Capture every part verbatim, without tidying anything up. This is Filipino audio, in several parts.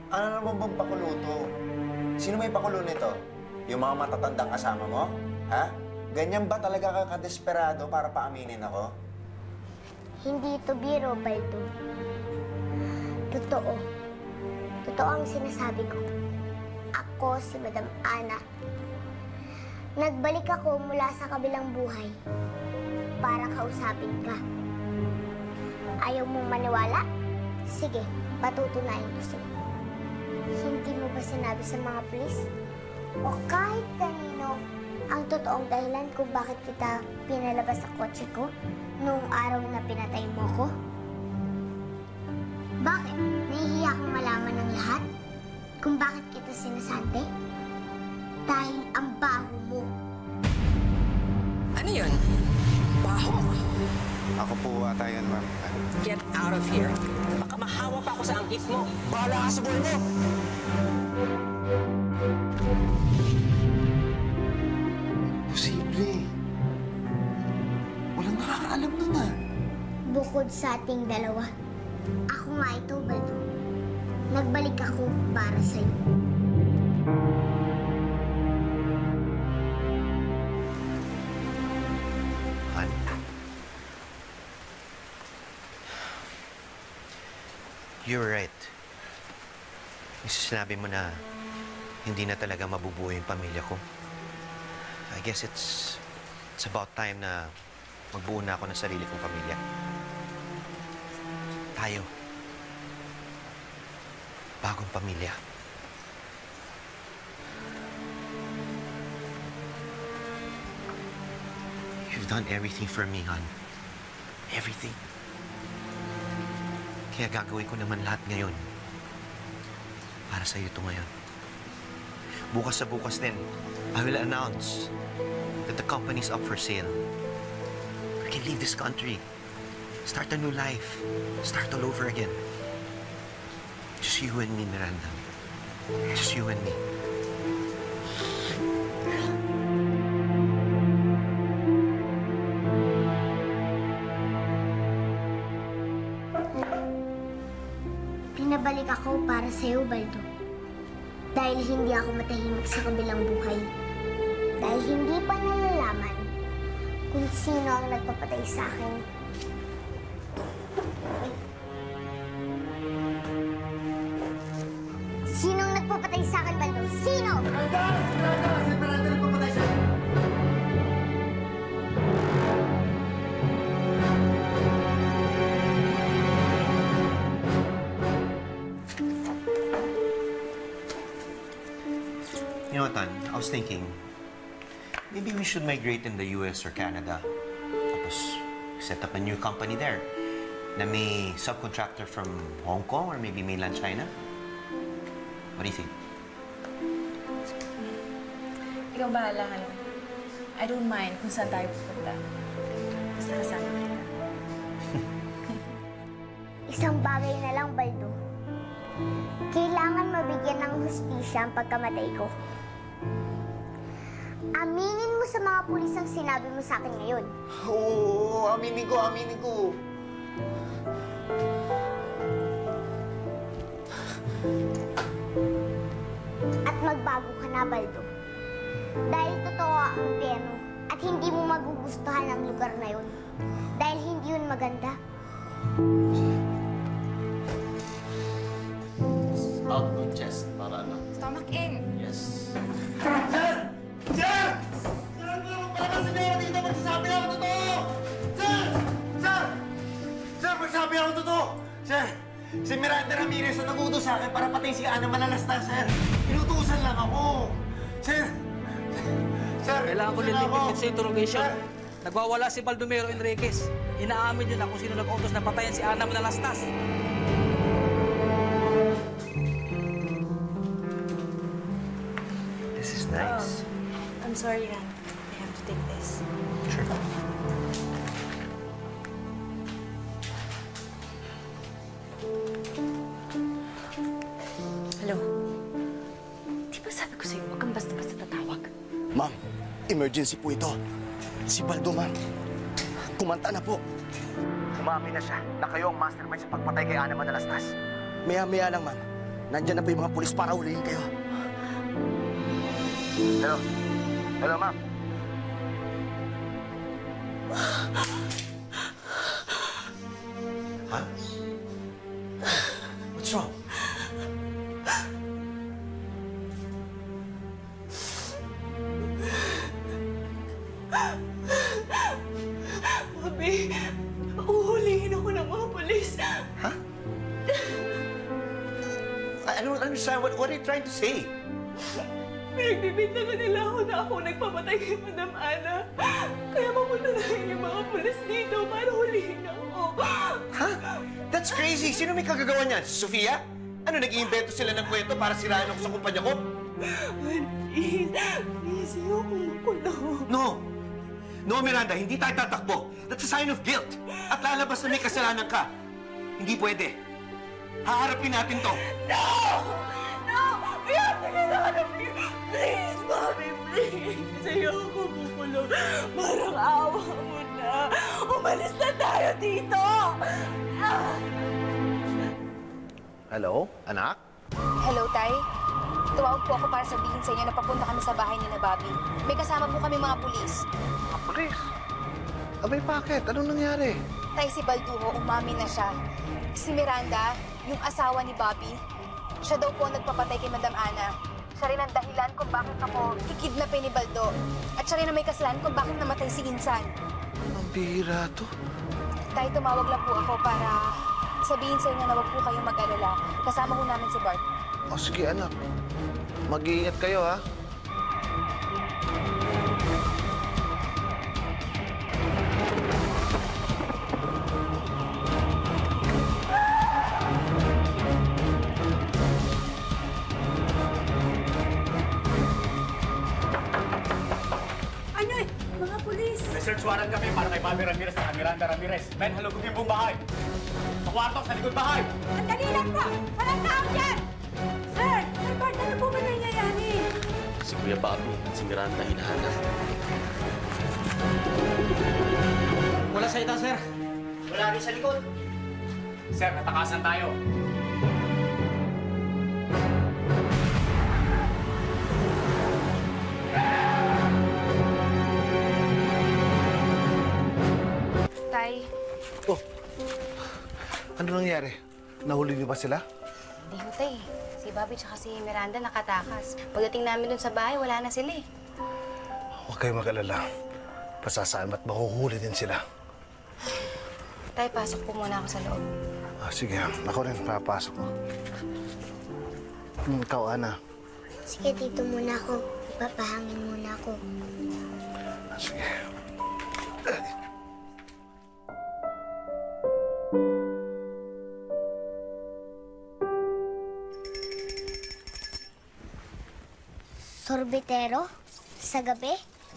Ano naman bang pakulo to? Sino may pakulo nito? Yung mga matatandang kasama mo? Ha? Ganyan ba talaga ka kadesperado para paaminin ako? Hindi ito biro, Baldo. Totoo. Totoo ang sinasabi ko. Ako si Madam Ana. Nagbalik ako mula sa kabilang buhay para kausapin ka. Ayaw mong maniwala? Sige, patutunayan ko sa'yo. Hindi mo ba sinabi sa mga pulis? O kahit kanino ang totoong dahilan kung bakit kita pinalabas sa kotse ko noong araw na pinatay mo ko? Bakit? Nahihiya kang malaman ng lahat? Kung bakit kita sinasante? Dahil ang baho mo. Ano yun? Baho? Ako po ata yan, ma'am. Get out of here. Baka mahawa pa ako sa angkit mo. Bahala ka sa buhay mo! Posible. Walang nakakaalam nun ah. Bukod sa ating dalawa, ako nga ito, Baldo. Nagbalik ako para sa'yo. Han. You're right. Yung sinabi mo na hindi na talaga mabubuhay yung pamilya ko. I guess it's it's about time na magbuo na ako ng sarili kong pamilya. Tayo. Bagong pamilya. You've done everything for me, hon. Everything. Kaya gagawin ko naman lahat ngayon. Para sa'yo ito ngayon. Bukas sa bukas din, I will announce that the company's up for sale. We can leave this country. Start a new life. Start all over again. Just you and me, Miranda. Just you and me. Pinabalik ako para sa'yo, Baldo. Dahil hindi ako matahimik sa kabilang buhay. Dahil hindi pa nalalaman kung sino ang nagpapatay sa akin. Sinong nagpapatay sa akin, Baldo? Sino? Miranda! Miranda! Si Miranda nagpapatay siya! You know what, Tan? I was thinking, maybe we should migrate in the U S or Canada. Tapos, set up a new company there na may subcontractor from Hong Kong or maybe mainland China. What do you think? Ikaw bahala, ano? I don't mind kung saan tayo pupunta. Basta kasama kita. Isang bagay na lang, Baldo. Kailangan mabigyan ng hustisya ang pagkamatay ko. Aminin mo sa mga pulis ang sinabi mo sa akin ngayon. Oo, aminin ko, aminin ko. At magbago ka na, Baldo. Dahil totoo ang impyerno at hindi mo magugustuhan ang lugar na yun. Dahil hindi yun maganda. Out of chest, para ano? Stomach in. Yes. Sir! Sir! Sir, para sa inyo dito, magsasabi ako totoo! Sir! Sir! Sir, magsasabi ako totoo! Sir! Si Miranda Ramirez ang nag-utos sa akin para patayin si Ana Manalastas, sir! Inutusan lang ako! Sir! Sir! Kailangan ko inutusan din ako. limit sa interrogation. Sir! Nagwawala si Baldomero Enriquez. Inaamin nila kung sino nag-utos na patayan si Ana Manalastas. This is nice. Oh, I'm sorry, Han. I have to take this. Sure. Hello? Di ba sabi ko sa'yo, huwag kang basta-basta tatawag? Ma'am, emergency po ito. Si Baldo, ma'am. Kumanta na po. Umamin na siya na kayo ang mastermind sa pagpatay kay Ana Manalastas. Maya-maya lang, ma'am. Nandyan na po yung mga pulis para hulihin kayo. Hello? Hello, ma'am? Huh? What's wrong? Bobby, uhulihin ako ng mga polis. Huh? I I don't understand. What, what are you trying to say? Pinagbibintangan nila ako na ako nagpapatay kay Madam Ana. Kaya mapunta na rin yung mga polis dito para hulihin ako. Huh? That's crazy. Sino may kagagawa niyan? Si Sofia? Ano, nag-iimbento sila ng kwento para sirahan ako sa kumpanya ko? Please, please, ayoko makulo. No! No, Miranda, hindi tayo tatakbo. That's a sign of guilt. At lalabas na may kasalanan ka. Hindi pwede. Haharapin natin to. No! No! We have to get out of here! Please, Bobby, please! Ayoko makulo. Parang awa mo na. Umalis na tayo dito! Ah! Hello, anak? Hello, Tay. Tumawag po ako para sabihin sa inyo na papunta kami sa bahay ni na Bobby. May kasama po kami mga pulis. Mga pulis? Abay, bakit? Anong nangyari? Tay, si Balduho, umamin na siya. Si Miranda, yung asawa ni Bobby, siya daw po ang nagpapatay kay Madam Ana. Siya rin ang dahilan kung bakit ako kikidnapin ni Baldo. At siya rin ang may kasalanan kung bakit namatay si Insan. Ang bihira to. Tay, tumawag lang po ako para sabihin sa inyo na wag po kayong mag-alala. Kasama ko namin si Bart. O sige, anak. Mag-iingat kayo, ha? Ano eh? Mga pulis! May search warrant kami para kay Bobby Ramirez at Miranda Ramirez. Men, halugog yung buong bahay. Sa kwarto, sa likod bahay. Sandali lang po! Walang tao dyan! Sir! Sir Bart, ano po ba nangyayari? Si Kuya Bobby at si Miranda hinahanap. Wala salita, sir. Wala rin sa likod. Sir, natakasan tayo. Tay, Oh, ano nangyari? Nahuli niyo ba sila? hindi ho, Tay. Si Bobby tsaka si Miranda nakatakas. Pagdating namin dun sa bahay, wala na sila eh. Huwag kayong mag-alala. Pasasaan at mahuhuli din sila. Tay, pasok po muna ako sa loob. Ah, sige, ako rin papasok ko. Hmm, ikaw, Ana. Sige, dito muna ako. Ipapahangin muna ako. Ah, sige. Sorbetero? Sa gabi?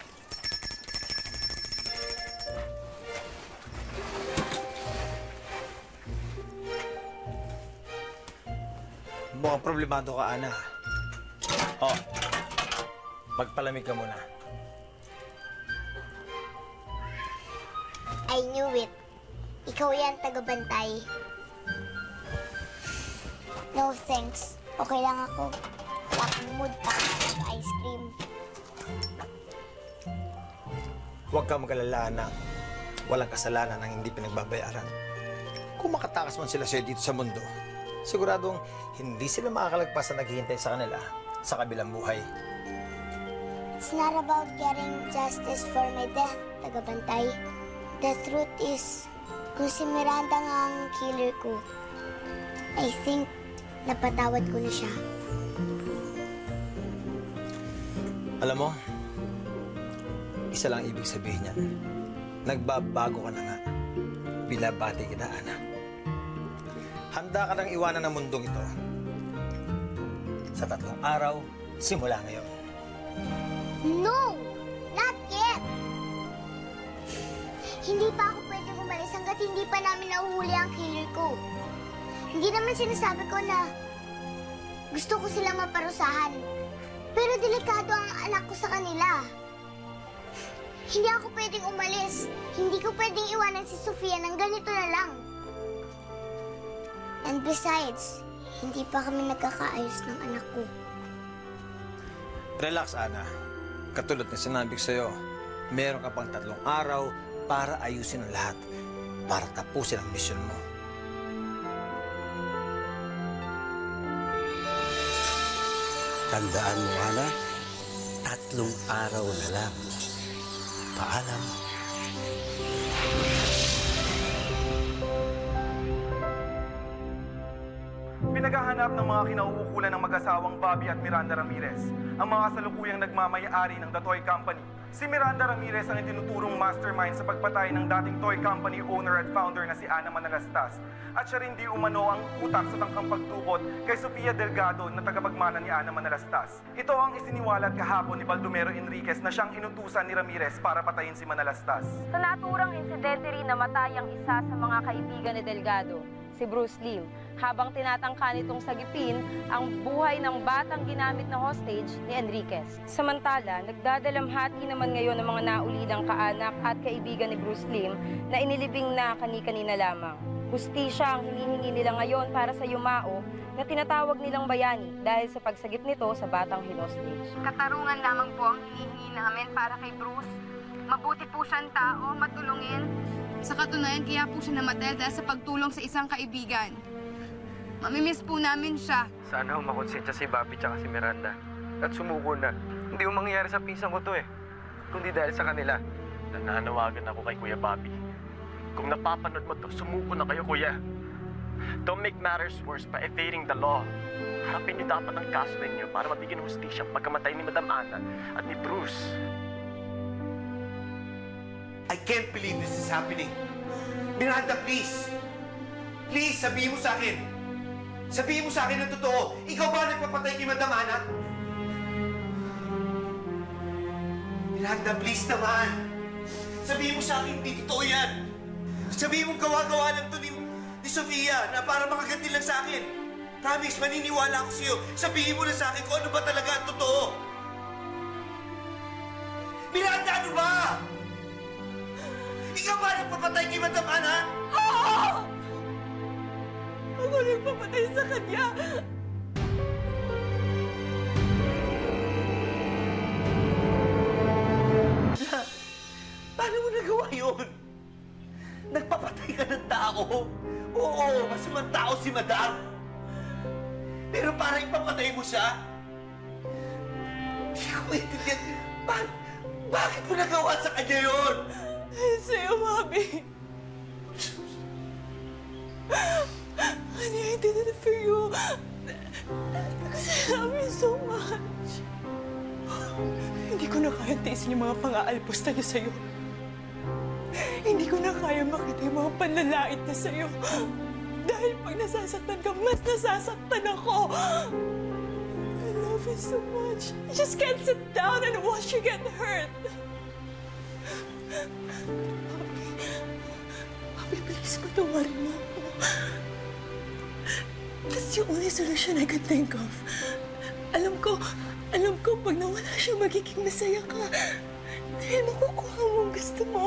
Mukhang problemado ka, Ana. Oh, magpalamig ka muna. I knew it. Ikaw yan, tagabantay. No thanks. Okay lang ako. Wala akong mood pa ng ice cream. Huwag ka mag-alala, Ana. Walang kasalanan ang hindi pinagbabayaran. Kung makatakas man sila sa'yo dito sa mundo, siguradong hindi sila makakalagpas na naghihintay sa kanila sa kabilang buhay. It's not about getting justice for my death, tagabantay. The truth is, kung si Miranda nga ang killer ko, I think napatawad ko na siya. Alam mo, isa lang ibig sabihin niyan. Nagbabago ka na nga. Binabati kita, Ana. Handa ka nang iwanan ng mundong ito. Sa tatlong araw, simula ngayon. No! Not yet! Hindi pa ako pwedeng umalis hanggat hindi pa namin nahuhuli ang killer ko. Hindi naman sinasabi ko na gusto ko silang maparusahan. Pero delikado ang anak ko sa kanila. Hindi ako pwedeng umalis. Hindi ko pwedeng iwanan si Sofia ng ganito na lang. And besides, Hindi pa kami nagkakaayos ng anak ko. Relax, Ana. Katulad ng sinabi ko sa'yo, meron ka pang tatlong araw para ayusin ang lahat. Para tapusin ang mission mo. Tandaan mo, Ana, tatlong araw na lang. Paalam. Pinaghahanap ng mga kinauukulan ng mag-asawang Bobby at Miranda Ramirez, ang mga kasalukuyang nagmamayari ng The Toy Company. Si Miranda Ramirez ang itinuturong mastermind sa pagpatay ng dating toy company owner at founder na si Ana Manalastas. At siya rin di umano ang utak sa tangkang pagtukot kay Sofia Delgado na tagapagmana ni Ana Manalastas. Ito ang isiniwalat kahapon ni Baldomero Enriquez na siyang inutusan ni Ramirez para patayin si Manalastas. Sa naturang insidente rin namatay ang isa sa mga kaibigan ni Delgado, si Bruce Lim, habang tinatangka nitong sagipin ang buhay ng batang ginamit na hostage ni Enriquez. Samantala, nagdadalamhati naman ngayon ng mga naulilang kaanak at kaibigan ni Bruce Lim na inilibing na kani-kanina lamang. Hustisya ang hinihingi nila ngayon para sa yumao na tinatawag nilang bayani dahil sa pagsagip nito sa batang hinostage. Katarungan lamang po ang hinihingi namin para kay Bruce. Mabuti po siyang tao, matulungin. Sa katunayan, kaya po siya namatay dahil sa pagtulong sa isang kaibigan. Mamimiss po namin siya. Sana makonsensya si Bobby tsaka si Miranda. At sumuko na. Hindi mo mangyayari sa pinsan ko to eh. Kundi dahil sa kanila. Nananawagan ako kay Kuya Bobby. Kung napapanood mo to, sumuko na kayo, Kuya. Don't make matters worse by evading the law. Harapin niyo dapat ang kaso ninyo para mabigyan ng hustisya ang pagkamatay ni Madam Ana at ni Bruce. I can't believe this is happening. Miranda, please. Please, sabihin mo sa akin. Sabihin mo sa akin ang totoo. Ikaw ba nagpapatay kay Madam Ana? Miranda, please naman. Sabihin mo sa akin, hindi totoo yan. Sabihin mo gawa-gawa lang to ni, ni Sofia na para makaganti lang sa akin. Promise, maniniwala ako sa'yo. Sabihin mo na sa akin kung ano ba talaga ang totoo. Miranda, ano ba? Ikaw ba nagpapatay kay Madam Ana? Oo! Ako nagpapatay sa kanya. Paano mo nagawa yun? Nagpapatay ka ng tao? Oo, masamang tao si Madam. Pero para ipapatay mo siya? Hindi ko maintindihan. Ba bakit mo nagawa sa kanya yun? Sa'yo, Bobby. Honey, I did it for you. Because I love you so much. Hindi ko na kaya tiisin yung mga pang-aalpusta niya sa'yo. Hindi ko na kaya makita yung mga panlalait niya sa'yo. Dahil pag nasasaktan ka, mas nasasaktan ako. I love you so much. I just can't sit down and watch you get hurt. Bobby, Bobby, please, patawarin mo ako. That's the only solution I can think of. Alam ko, alam ko, pag nawala siya, magiging masaya ka. Dahil makukuha mo ang gusto mo.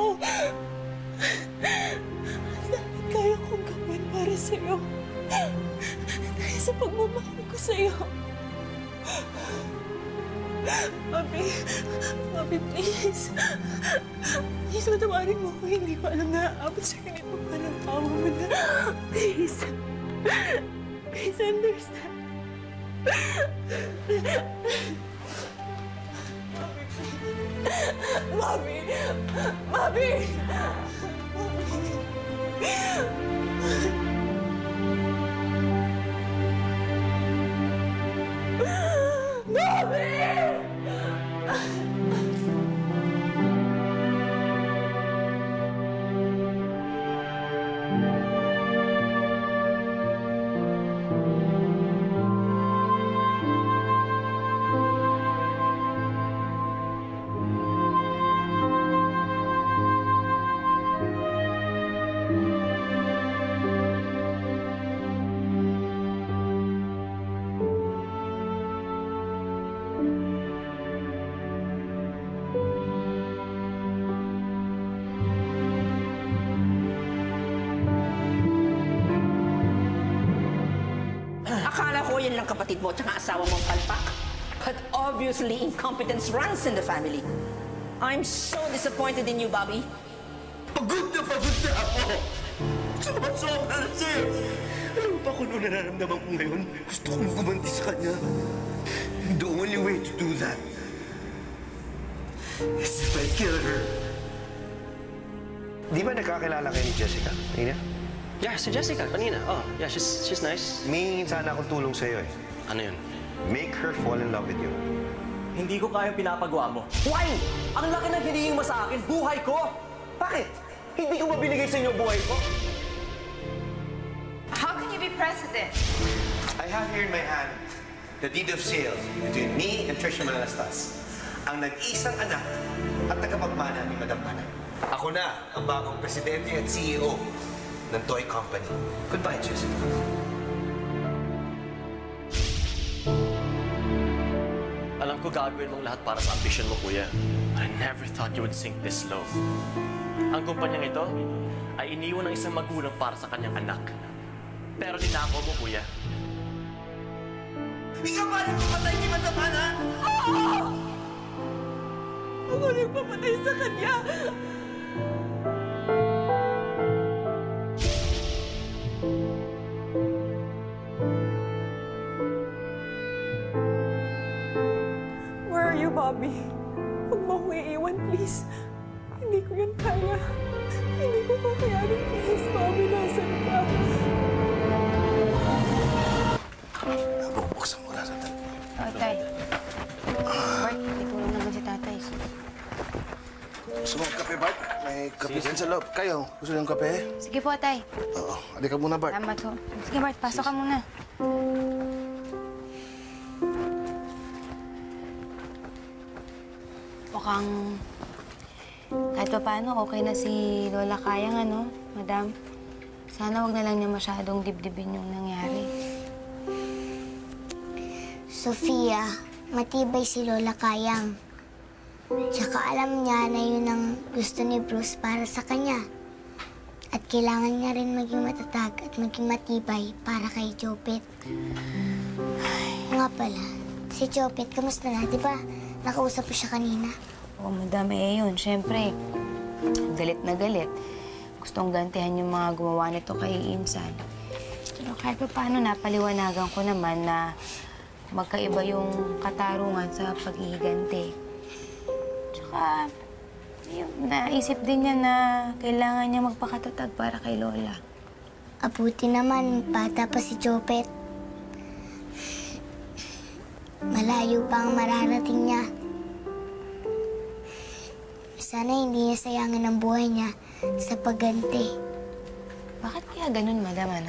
Dahil kaya kong gawin para sa'yo. Dahil sa pagmamahal ko sa'yo. Bobby, Bobby, please. Please, matawarin mo ako. Hindi ko alam na aabot sa ganito. Parang awa mo na. Please. Please understand. Bobby! Bobby! Bobby! yan lang kapatid mo at asawa mong palpak. But obviously, incompetence runs in the family. I'm so disappointed in you, Bobby. Pagod na pagod na ako! Sobra-sobra na, sir! Alam mo ba kung ano nararamdaman ko ngayon? Gusto kong gumanti sa kanya. The only way to do that is if I kill her. Di ba nagkakilala kayo ni Jessica? Kanina? Yeah, si Jessica, kanina. Oh, yeah, she's, she's nice. May sana akong tulong sa'yo eh. Ano yun? Make her fall in love with you. Hindi ko kayang pinapagawa mo. Why? Ang laki ng hinihingi mo sa akin, buhay ko! Bakit? Hindi ko mabinigay sa inyo buhay ko? How can you be president? I have here in my hand the deed of sale between me and Trisha Manalastas, ang nag-isang anak at tagapagmana ni Madam Ana. Ako na ang bagong presidente at C E O ng toy company. Goodbye, Jessica. Alam ko gagawin mong lahat para sa ambition mo, kuya. But I never thought you would sink this low. Ang kumpanyang ito ay iniwan ng isang magulang para sa kanyang anak. Pero dinako mo, kuya. Hindi ka ba nagpapatay kay Madam Ana? Oo! Ako nagpapatay sa kanya! Where are you, Bobby? Huwag mo akong iiwan, please. Hindi ko yan kaya. Hindi ko kakayanin, please. Bobby, nasan ka? Buksan mo na sa tal. Oh, tay. Bart, itulong naman si tatay. Gusto mo kape, Bart? May kape dyan sa loob. Kayo, gusto niyo ng kape? Sige po, tay. Oo, halika muna, Bart. Salamat ho. Sige, Bart, pasok ka muna. Mukhang kahit pa paano, okay na si Lola Kayang, ano, madam. Sana wag na lang niya masyadong dibdibin yung nangyari. Sofia, matibay si Lola Kayang. Tsaka alam niya na yun ang gusto ni Bruce para sa kanya. At kailangan niya rin maging matatag at maging matibay para kay Jopet. Nga pala, si Jopet, kamusta na? Di ba nakausap ko siya kanina? Oo, madam, eh yun. Siyempre, galit na galit. Gustong gantihan yung mga gumawa nito kay Insan. Pero kahit pa paano, napaliwanagan ko naman na magkaiba yung katarungan sa paghihiganti. Tsaka, yung naisip din niya na kailangan niya magpakatatag para kay Lola. Abuti naman, bata pa si Jopet. Malayo pa ang mararating niya. Sana hindi niya sayangin ang buhay niya sa pagganti. Bakit kaya ganun, madam, ano?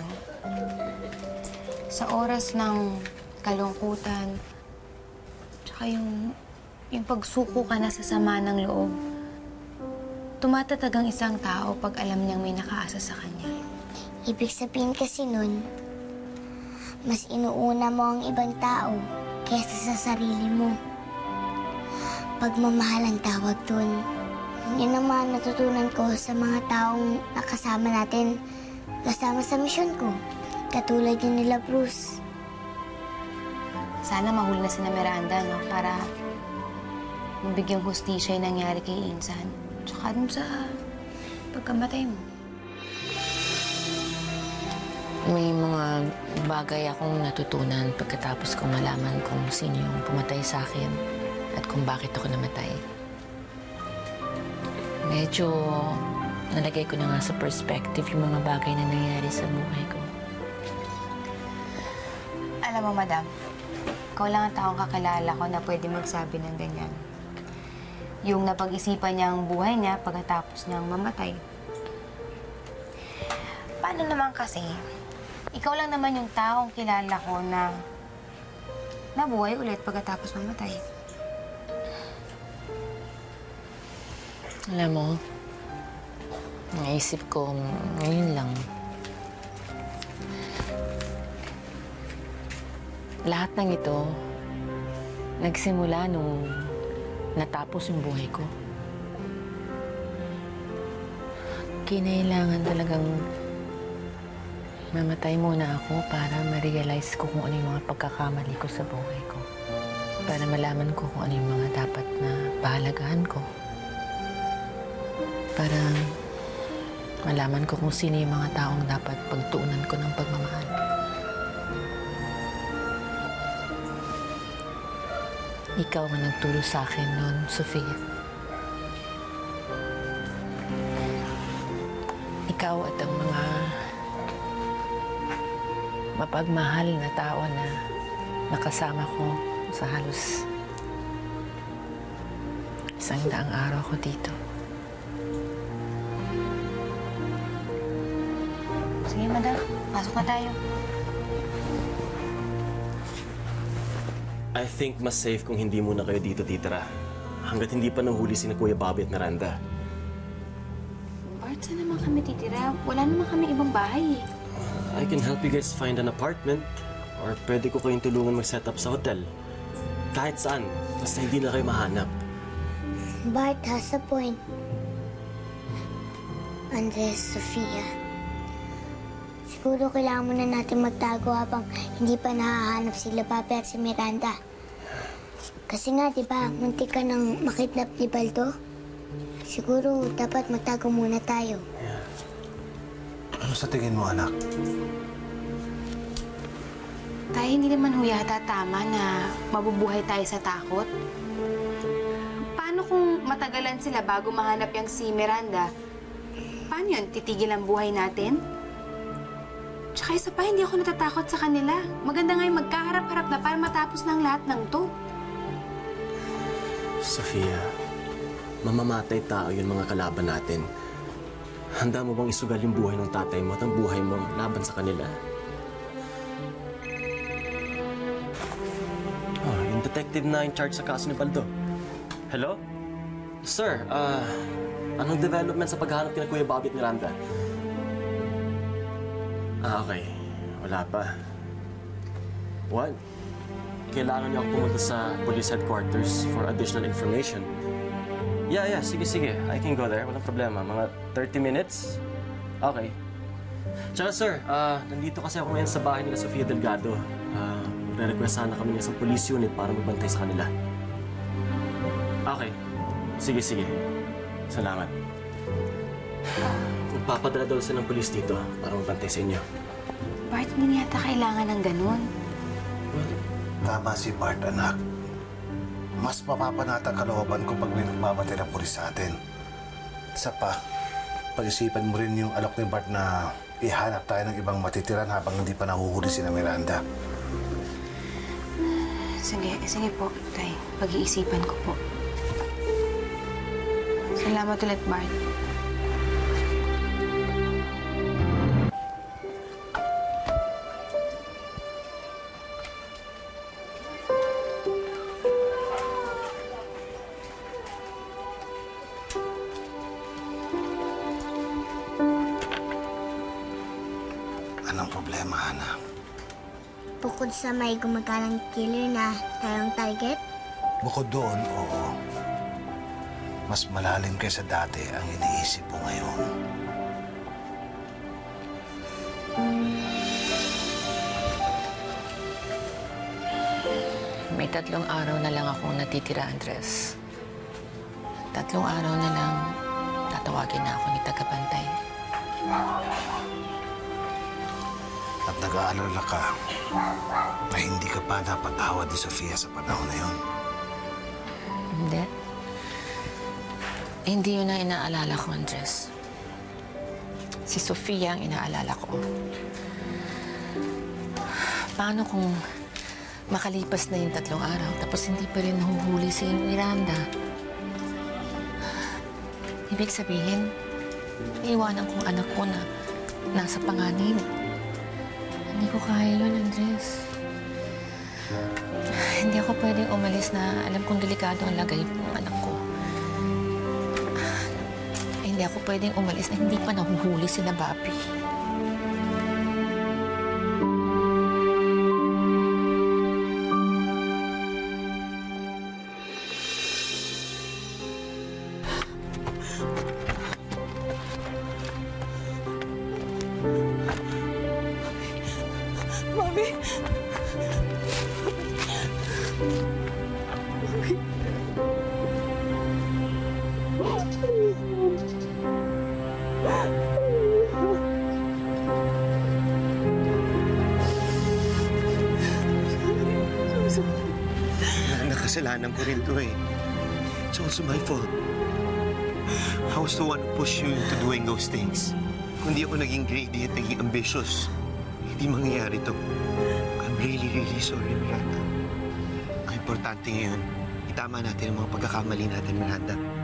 Sa oras ng kalungkutan, tsaka yung, yung pagsuko ka na sa sama ng loob, tumatatag ang isang tao pag alam niyang may nakaasa sa kanya. Ibig sabihin kasi nun, mas inuuna mo ang ibang tao kaysa sa sarili mo. Pagmamahal ang tawag dun. Yun ang mga natutunan ko sa mga taong nakasama natin kasama sa misyon ko. Katulad yun nila Bruce. Sana mahuli na si na Miranda, no? Para mabigyang hustisya yung nangyari kay Insan. Tsaka dun sa pagkamatay mo. May mga bagay akong natutunan pagkatapos kong malaman kung sino yung pumatay sa akin at kung bakit ako namatay. Medyo nalagay ko na nga sa perspective yung mga bagay na nangyari sa buhay ko. Alam mo, madam, ikaw lang ang taong kakilala ko na pwede magsabi ng ganyan. Yung napag-isipan niya ang buhay niya pagkatapos niyang mamatay. Paano naman kasi, ikaw lang naman yung taong kilala ko na nabuhay ulit pagkatapos mamatay. Alam mo, naisip ko ngayon lang. Lahat ng ito, nagsimula nung natapos yung buhay ko. Kinailangan talagang Mamatay muna ako para ma-realize ko kung ano yung mga pagkakamali ko sa buhay ko. Para malaman ko kung ano yung mga dapat na pahalagahan ko. Para malaman ko kung sino yung mga taong dapat pagtuunan ko ng pagmamahal. Ikaw ang nagturo sa akin noon, Sofia. Ikaw at ang mga mapagmahal na tao na nakasama ko sa halos isang daang araw ko dito. Sige, madam. Pasok na tayo. I think mas safe kung hindi muna kayo dito titira. Hanggat hindi pa nahuli si na Kuya Bobby at Miranda. Bart, saan naman kami titira? Wala naman kami ibang bahay eh. I can help you guys find an apartment. Or pwede ko kayong tulungan mag-set up sa hotel. Kahit saan. Basta hindi na kayo mahanap. Bart has a point. Andres, Sofia. Siguro kailangan muna natin magtago habang hindi pa nahahanap sila Papi at si Miranda. Kasi nga, di ba, muntik ka nang makidnap ni Baldo? Siguro dapat magtago muna tayo. Ano sa tingin mo, anak? Tayo hindi naman ho yata tama na mabubuhay tayo sa takot. Paano kung matagalan sila bago mahanap yung si Miranda? Paano yun? Titigil ang buhay natin? Tsaka isa pa, hindi ako natatakot sa kanila. Maganda nga yung magkaharap-harap na para matapos ng lahat ng to. Sofia, mamamatay tao yung mga kalaban natin. Handa mo bang isugal yung buhay ng tatay mo at ang buhay mo laban sa kanila? Oh, yung detective na in charge sa kaso ni Baldo. Hello? Sir, ah, anong development sa paghahanap kina Kuya Bobby at Miranda? Ah, okay. Wala pa. What? Kailangan niyo ako pumunta sa police headquarters for additional information. Yeah, yeah. Sige, sige. I can go there. Walang problema. Mga thirty minutes? Okay. Tsaka, sir, ah, nandito kasi ako ngayon sa bahay nila Sofia Delgado. Ah, re-request sana kami ng isang police unit para magbantay sa kanila. Okay. Sige, sige. Salamat. Magpapadala daw sila ng police dito para magbantay sa inyo. Bart, hindi yata kailangan ng ganun. Tama si Bart, anak. Mas mapapanata ang kalooban ko pag may nagmamatay ng pulis sa atin. Isa pa, pag-isipan mo rin yung alok ni Bart na ihanap tayo ng ibang matitiran habang hindi pa nahuhuli si na Miranda. Sige, sige po, tay. Pag-iisipan ko po. Salamat ulit, Bart. Anong problema, Hana? Bukod sa may gumagalang killer na tayong target, Bukod doon, oo. Mas malalim kaysa dati ang iniisip mo ngayon. May tatlong araw na lang akong natitira, Andres. Tatlong araw na lang, tatawagin na ako ni Tagapantay. At nag-aalala ka na hindi ka pa napatawad ni Sofia sa panahon na yun. Hindi. Hindi yun ang inaalala ko, Andres. Si Sofia ang inaalala ko. Paano kung makalipas na yung tatlong araw tapos hindi pa rin nahuhuli si Miranda? Ibig sabihin, iiwanan kong anak ko na nasa panganib. Hindi ko kaya yun, Andres. Hindi ako pwedeng umalis na alam kong delikado ang lagay ng anak ko. Hindi ako pwedeng umalis na hindi pa nahuhuli sila, Bobby. Mami! Na nakasalanan ko rin to eh. It's also my fault. I was the one who pushed you into doing those things. Kung di ako naging greedy at naging ambitious, hindi mangyayari to. I'm really, really sorry, Miranda. Ang importante ngayon, itama natin ang mga pagkakamali natin, Miranda.